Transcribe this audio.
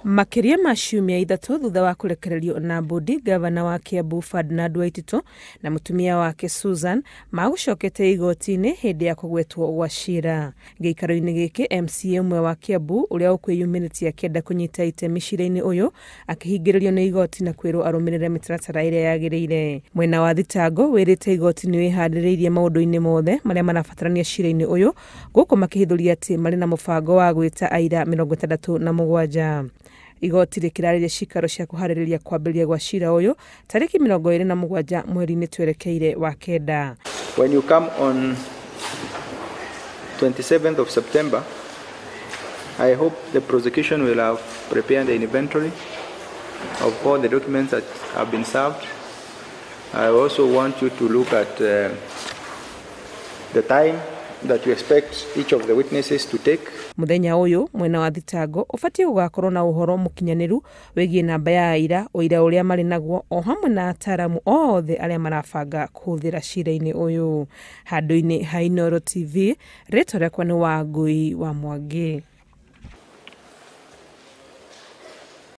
Makiria ma ciumia ithatu thutha wa kurekererio na mbudi, ngabana wa Kiambu Ferdinand Waititu na mutumia wake Susan magucokete igoti-ini hindi ya kugwetwo gwa Ciira. Giikaro-ini giki MCA umwe wa Kiambu uria ukwiyumiritia kenda kunyita itemi cira-ini uyu akihingiririo ni igoti na kwirwo arumirire mitaratara iria yagiriire. Mwena wa thitango wirite igoti ni wihandiriirie maundu-ini mothe maria marabatarania cira-ini uyu, guku makihithuria ati mari na mubango wa gwita aira 67. Igoti rikirariirie ciikaro cia kuhariria kwambiriria gwa cira uyu tariki 27 mweri-ini twerekeire wa kenda. When you come on 27th of September, I hope the prosecution will have prepared an inventory of all the documents that have been served. I also want you to look at the time that you expect each of the witnesses to take. Muthenya uyu mwena wa thitango ubatie gugakorwo na uhoro mukinyaniru wigie namba ya aira uira uria mari naguo o hamwe na ataramu othe aria marabanga kuhuthira cira-ini uyu. Handu-ini ha Inooro TV, ritwa riakwa ni Wangui wa Mwangi.